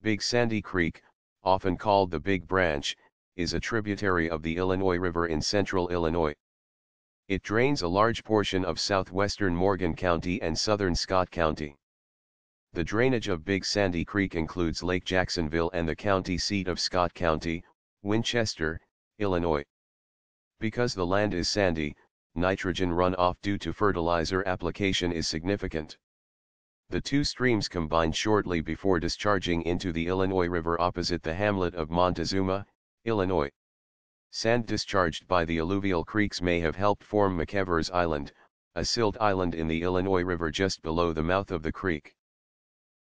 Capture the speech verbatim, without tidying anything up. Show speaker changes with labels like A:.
A: Big Sandy Creek, often called the Big Branch, is a tributary of the Illinois River in central Illinois. It drains a large portion of southwestern Morgan County and southern Scott County. The drainage of Big Sandy Creek includes Lake Jacksonville and the county seat of Scott County, Winchester, Illinois. Because the land is sandy, nitrogen runoff due to fertilizer application is significant. The two streams combine shortly before discharging into the Illinois River opposite the hamlet of Montezuma, Illinois. Sand discharged by the alluvial creeks may have helped form McEvers Island, a silt island in the Illinois River just below the mouth of the creek.